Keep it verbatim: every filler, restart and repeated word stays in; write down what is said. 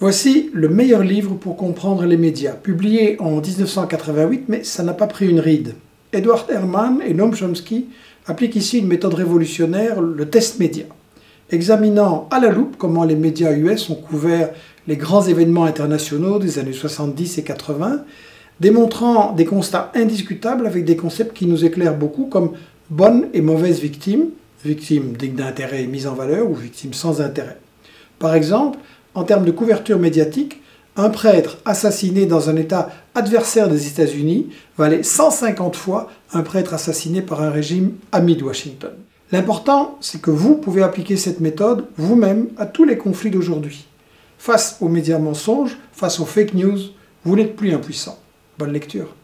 Voici le meilleur livre pour comprendre les médias, publié en mille neuf cent quatre-vingt-huit, mais ça n'a pas pris une ride. Edward Herman et Noam Chomsky appliquent ici une méthode révolutionnaire, le test média. Examinant à la loupe comment les médias U S ont couvert les grands événements internationaux des années soixante-dix et quatre-vingts, démontrant des constats indiscutables avec des concepts qui nous éclairent beaucoup comme bonne et mauvaise victime, victime digne d'intérêt et mise en valeur ou victime sans intérêt. Par exemple, en termes de couverture médiatique, un prêtre assassiné dans un État adversaire des États-Unis valait cent cinquante fois un prêtre assassiné par un régime ami de Washington. L'important, c'est que vous pouvez appliquer cette méthode vous-même à tous les conflits d'aujourd'hui. Face aux médias mensonges, face aux fake news, vous n'êtes plus impuissant. Bonne lecture.